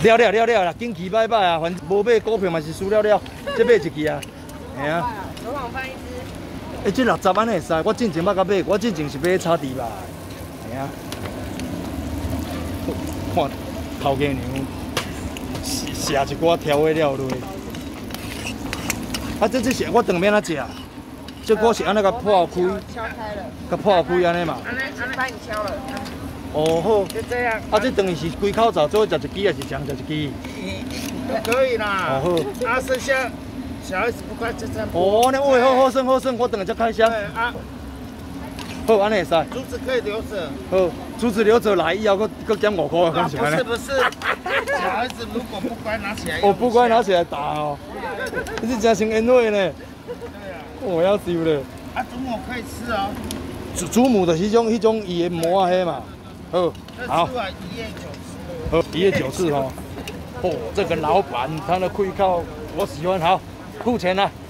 了啦，紧去买啊，反正无买股票嘛是输了，再买一支啊，系啊。 罗网饭一只。 这60安尼会使，我进前捌甲买，我进前是买炒猪肉，系啊。看头家娘写一寡调味料落。啊，这是我当面啊食，这个是安尼甲破开， 敲开了。 甲破开安尼嘛。 安尼帮你敲了。 哦好。 就这样。 啊，这等于是规口罩做食一支，还是常食一支？ 都可以啦。 哦好。啊，剩下小孩子不快这张。 哦，那喂，好生，我等下再开箱。 啊。 好，安尼会使。 珠子可以留着。 好，珠子留着来，以后搁减5块，敢是安尼？ 不是，小孩子如果不乖拿起来。 哦，不乖拿起来打哦。你是真成恩惠呢。对啊。 我要收了。 啊，祖母可以吃哦。 祖母的迄种伊的膜啊，迄嘛。好。好。好，1月9次哦。哦，这个老板他的胃口我喜欢，好，付钱了。